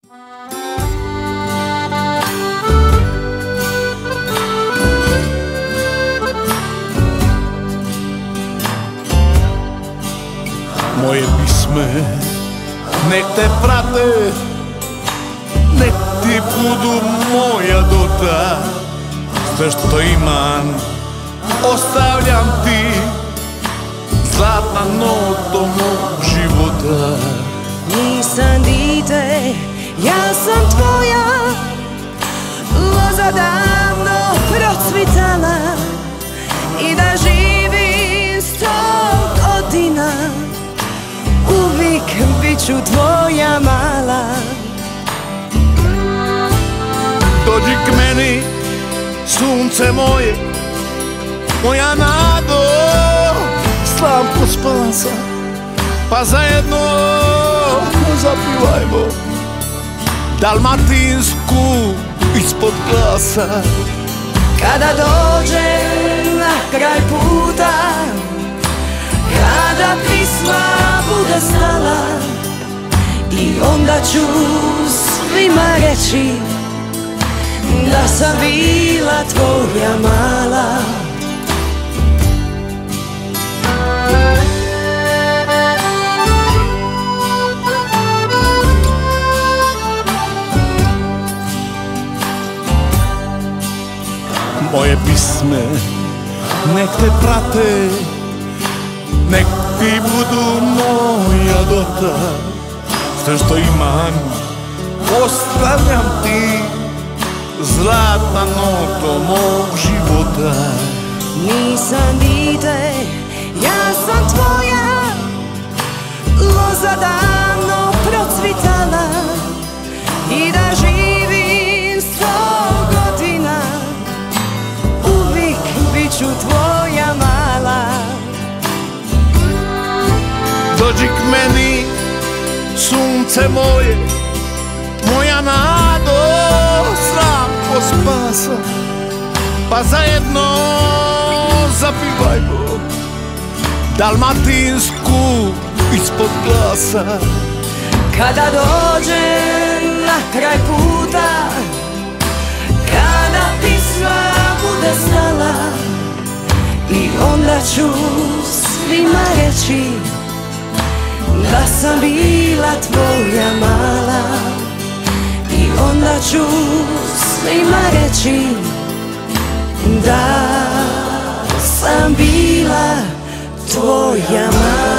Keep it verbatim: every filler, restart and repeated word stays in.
Moje pisme nek te prate, nek ti budu moja dota. Sve što imam ostavljam ti, zlatna noto mog života. Nisam dite, ja sam tvoja, loza davno procvitala. I da živim sto godina, uvijek bit ću tvoja mala. Dođi k meni, sunce moje, moja nado, slamko spasa, pa zajedno zapivajmo dalmatinsku ispod glasa. Kada dođem na kraj puta, kada pisma bude stala, i onda ću svima reći da sam bila tvoja mala. Moje pisme nek te prate, nek ti budu moja dota. Sve što imam ostavljam ti, zlatna noto mog života. Nisam dite, ja sam tvoja, loza davno procvitala. I da živim sto godina, uvijek bit ću tvoja mala. Dođi k meni, sunce moje, moja nado, slamko spasa, pa zajedno zapivajmo dalmatinsku ispod glasa. Kada dođem na kraj puta, kada pisma bude stala, i onda ću svima reći da sam bila tvoja mala. I onda ću svima reći da sam bila tvoja mala.